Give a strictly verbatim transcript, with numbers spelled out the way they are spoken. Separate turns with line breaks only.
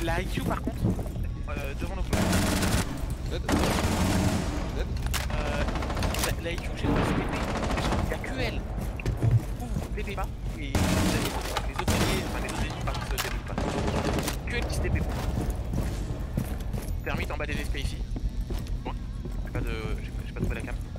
La I Q par contre, euh, devant nos colonnes.
Dead. Dead.
Euh, la, la I Q j'ai reçu P P, il n'y a que elle. Vous vous P P pas et les autres alliés, enfin les autres alliés par contre se développent pas. Que elle qui se T P pour. Thermite en bas des V S P ici. Bon, j'ai pas de. j'ai pas, j'ai pas trouvé la cam.